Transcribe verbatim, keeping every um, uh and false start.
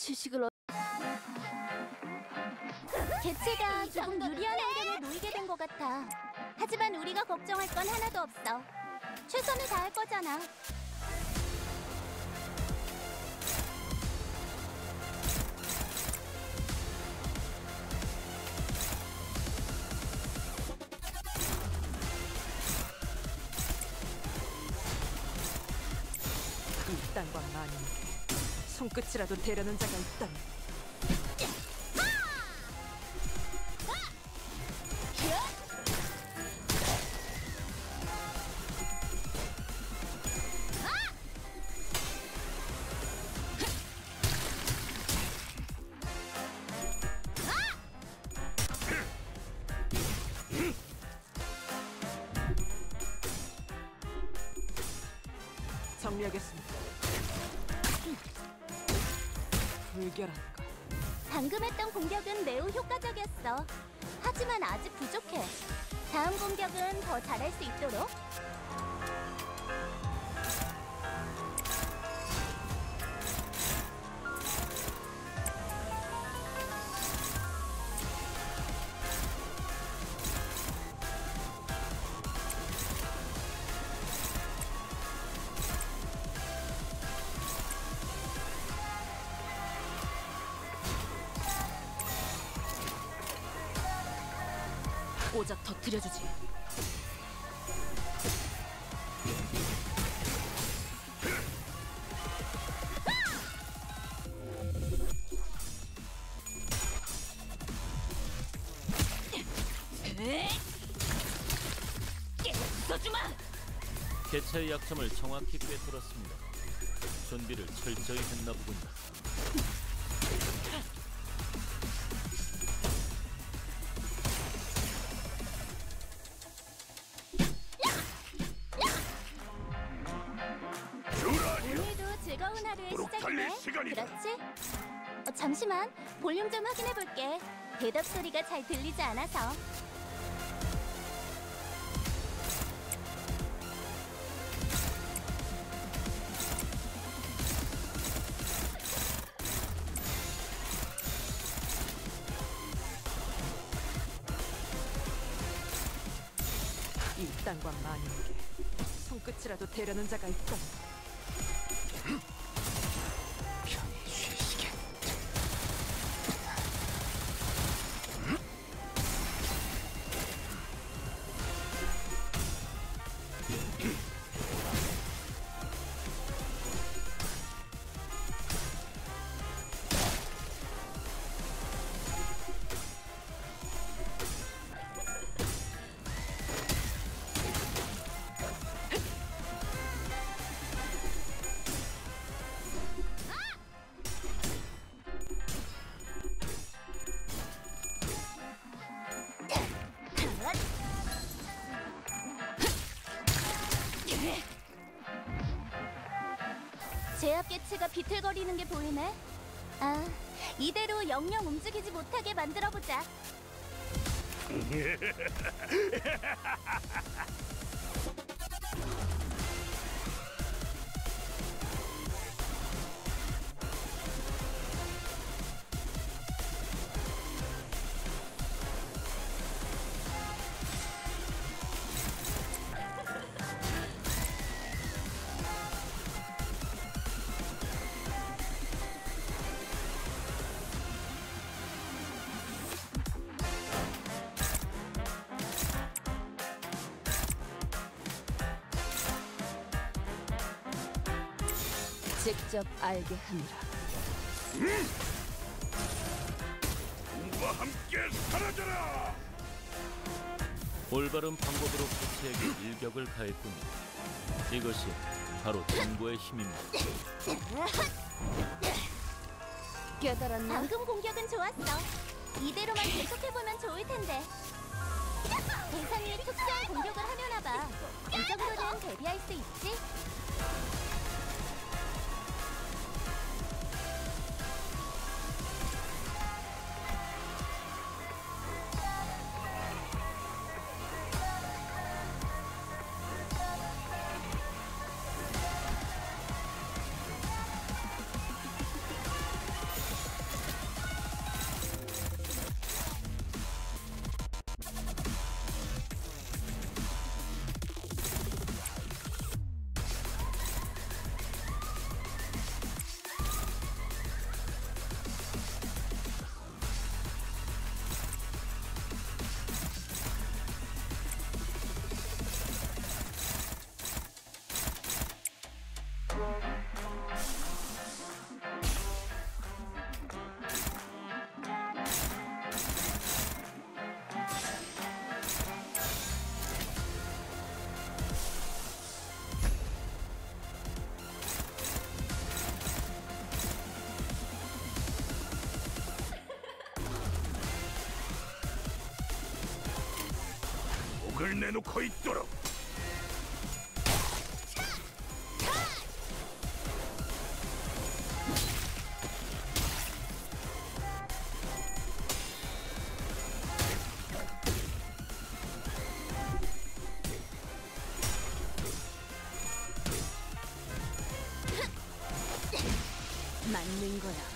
지식을 얻... 개체가 조금 유리한 환경에 놓이게 된 것 같아. 하지만 우리가 걱정할 건 하나도 없어. 최선을 다할 거잖아. 이 땅과 만인에게 손끝이라도 대려는 자가 있다니. 정리하겠습니다. 불결한가. 방금 했던 공격은 매우 효과적이었어. 하지만 아직 부족해. 다음 공격은 더 잘할 수 있도록. 오작 터뜨려주지. 개체의 약점을 정확히 꿰뚫었습니다. 준비를 철저히 했나 보군요. 오늘도 즐거운 하루의 시작이네. 그렇지? 어, 잠시만, 볼륨 좀 확인해볼게. 대답 소리가 잘 들리지 않아서. 이 땅과 만인에게 손끝이라도 대려는 자가 있다. 편히 쉬시게. 제압 개체가 비틀거리는 게 보이네. 아, 이대로 영영 움직이지 못하게 만들어보자. 직접 알게 하느라. 꿈과 함께 사라져라! 올바른 방법으로 개체에게 일격을 가했군요. 이것이 바로 정보의 힘입니다. 깨달았나? 방금 공격은 좋았어. 이대로만 계속해보면 좋을 텐데. 대상이 특수한 공격을 하려나 봐. 이 정도는 대비할 수 있지? 목을 내놓고 있도록. 맞는 거야.